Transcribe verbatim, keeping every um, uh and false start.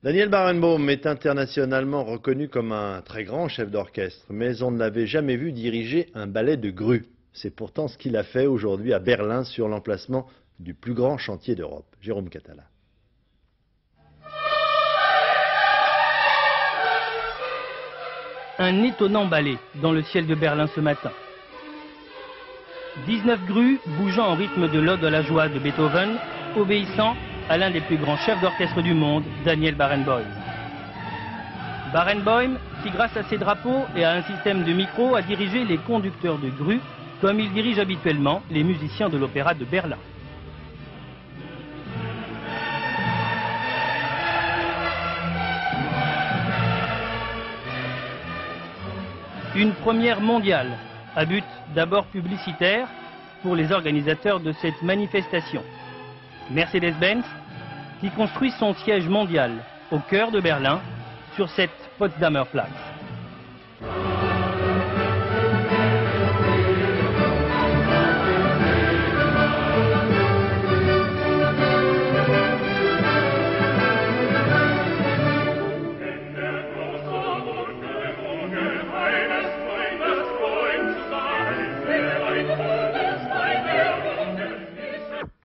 Daniel Barenboim est internationalement reconnu comme un très grand chef d'orchestre, mais on ne l'avait jamais vu diriger un ballet de grue. C'est pourtant ce qu'il a fait aujourd'hui à Berlin sur l'emplacement du plus grand chantier d'Europe. Jérôme Catala. Un étonnant ballet dans le ciel de Berlin ce matin. dix-neuf grues bougeant en rythme de l'Ode à la joie de Beethoven, obéissant à l'un des plus grands chefs d'orchestre du monde, Daniel Barenboim. Barenboim, qui grâce à ses drapeaux et à un système de micro a dirigé les conducteurs de grues, comme il dirige habituellement les musiciens de l'Opéra de Berlin. Une première mondiale, à but d'abord publicitaire pour les organisateurs de cette manifestation. Mercedes-Benz, qui construit son siège mondial au cœur de Berlin, sur cette Potsdamer Platz.